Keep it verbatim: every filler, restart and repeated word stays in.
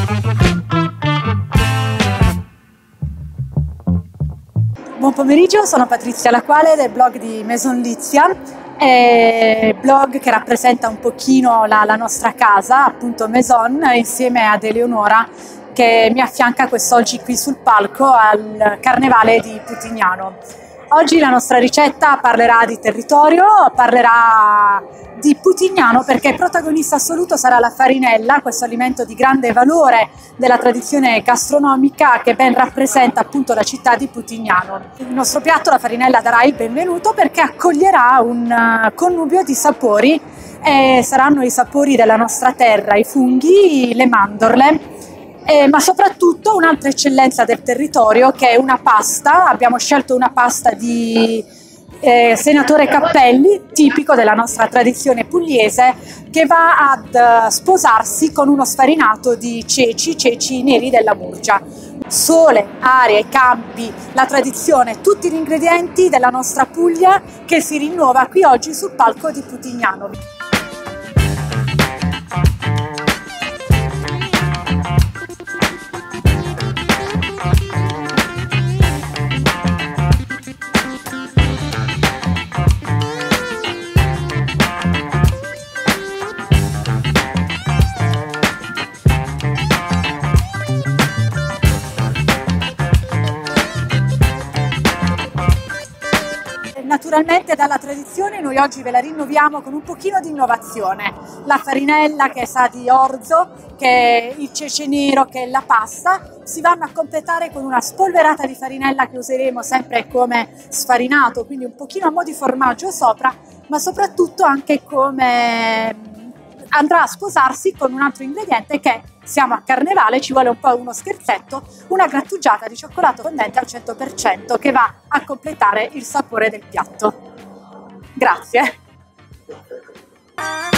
Buon pomeriggio, sono Patrizia Laquale del blog di Maison Lizia, eh, blog che rappresenta un pochino la, la nostra casa, appunto Maison, insieme ad Eleonora che mi affianca quest'oggi qui sul palco al Carnevale di Putignano. Oggi la nostra ricetta parlerà di territorio, parlerà di Putignano perché protagonista assoluto sarà la farinella, questo alimento di grande valore della tradizione gastronomica che ben rappresenta appunto la città di Putignano. Il nostro piatto, la farinella, darà il benvenuto perché accoglierà un connubio di sapori e saranno i sapori della nostra terra, i funghi, le mandorle. Eh, ma soprattutto un'altra eccellenza del territorio che è una pasta. Abbiamo scelto una pasta di eh, Senatore Cappelli, tipico della nostra tradizione pugliese, che va ad uh, sposarsi con uno sfarinato di ceci, ceci neri della Murgia. Sole, aria, i campi, la tradizione, tutti gli ingredienti della nostra Puglia che si rinnova qui oggi sul palco di Putignano. Naturalmente dalla tradizione noi oggi ve la rinnoviamo con un pochino di innovazione. La farinella che sa di orzo, che è il cece nero, che è la pasta, si vanno a completare con una spolverata di farinella che useremo sempre come sfarinato, quindi un pochino a mo' di formaggio sopra, ma soprattutto anche come andrà a sposarsi con un altro ingrediente che, siamo a Carnevale, ci vuole un po' uno scherzetto, una grattugiata di cioccolato fondente al cento per cento che va a completare il sapore del piatto. Grazie!